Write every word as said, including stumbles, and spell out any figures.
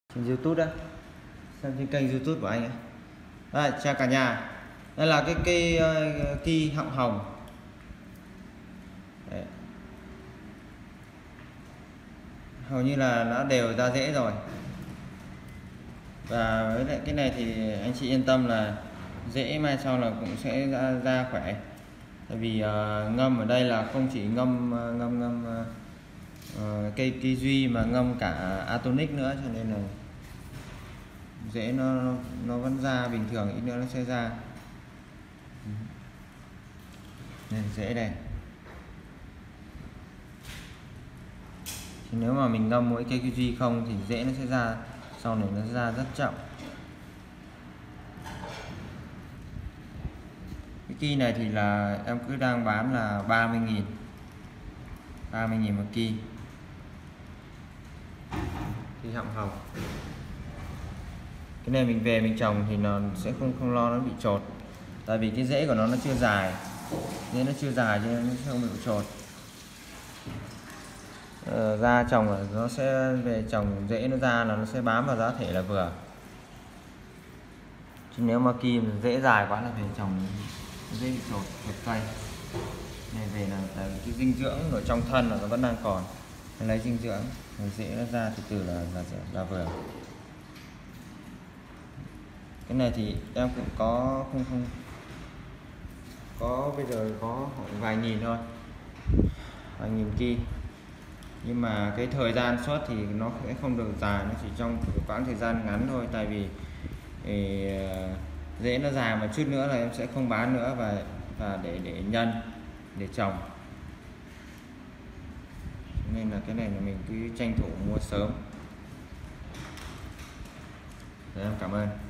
trên YouTube đó, xem trên kênh YouTube của anh ấy. Đây, chào cả nhà. Đây là cái cây uh, ki họng hồng. Đấy. Hầu như là nó đều ra rễ rồi. Và với lại cái này thì anh chị yên tâm là rễ mai sau là cũng sẽ ra, ra khỏe. Tại vì uh, ngâm ở đây là không chỉ ngâm uh, ngâm ngâm uh, uh, cây kiwi mà ngâm cả atonic nữa, cho nên là rễ nó nó vẫn ra bình thường, ít nữa nó sẽ ra. Nên rễ đây. Thì nếu mà mình ngâm mỗi cây kiwi không thì rễ nó sẽ ra, sau này nó ra rất chậm. Cái ki này thì là em cứ đang bán là ba mươi nghìn ba mươi nghìn một ki. Ki họng hồng. Cái này mình về mình trồng thì nó sẽ không không lo nó bị trột. Tại vì cái rễ của nó nó chưa dài. Rễ nó chưa dài cho nên nó sẽ không bị trột. Ờ, ra trồng là nó sẽ về trồng rễ nó ra là nó sẽ bám vào giá thể là vừa. Chứ nếu mà ki rễ dài quá là về trồng dễ bị trột, trột cây. Này về là cái dinh dưỡng ở trong thân là nó vẫn đang còn, nó lấy dinh dưỡng rồi rễ nó ra từ từ là là, là vừa. Cái này thì em cũng có không không có bây giờ có vài nghìn thôi, vài nghìn ki, nhưng mà cái thời gian xuất thì nó sẽ không được dài, nó chỉ trong quãng thời gian ngắn thôi. Tại vì thì, rễ nó dài một chút nữa là em sẽ không bán nữa và và để để nhân để trồng, nên là cái này là mình cứ tranh thủ mua sớm. Đấy, em cảm ơn.